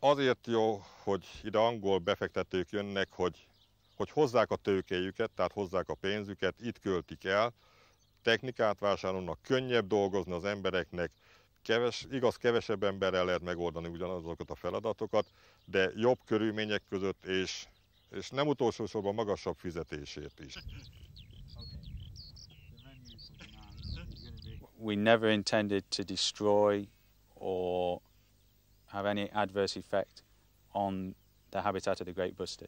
Azért jó, hogy ide angol befektetők jönnek, hogy hozzák a tőkéjüket, tehát hozzák a pénzüket, itt költik el, technikát vásárolnak, könnyebb dolgozni az embereknek, igaz, kevesebb emberrel lehet megoldani ugyanazokat a feladatokat, de jobb körülmények között, és nem utolsó sorban magasabb fizetésért is. We never intended to destroy or have any adverse effect on the habitat of the great bustard.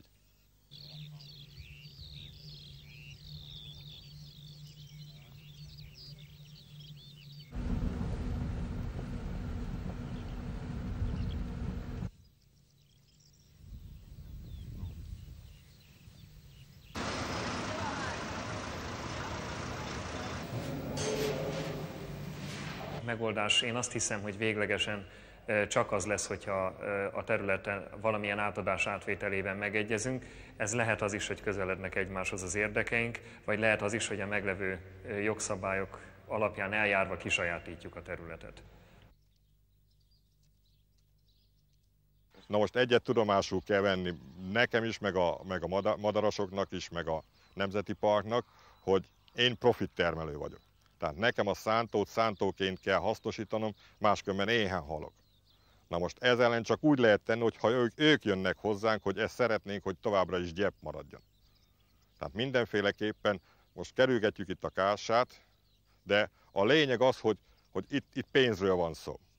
Megoldás, én azt hiszem, hogy véglegesen csak az lesz, hogyha a területen valamilyen átadás átvételében megegyezünk. Ez lehet az is, hogy közelednek egymáshoz az érdekeink, vagy lehet az is, hogy a meglevő jogszabályok alapján eljárva kisajátítjuk a területet. Na most egyet tudomásul kell venni nekem is, meg a madarasoknak is, meg a Nemzeti Parknak, hogy én profit termelő vagyok. Tehát nekem a szántót szántóként kell hasznosítanom, máskülönben éhen halok. Na most ez ellen csak úgy lehet tenni, hogy ha ők jönnek hozzánk, hogy ezt szeretnénk, hogy továbbra is gyep maradjon. Tehát mindenféleképpen most kerülgetjük itt a kássát, de a lényeg az, hogy itt pénzről van szó.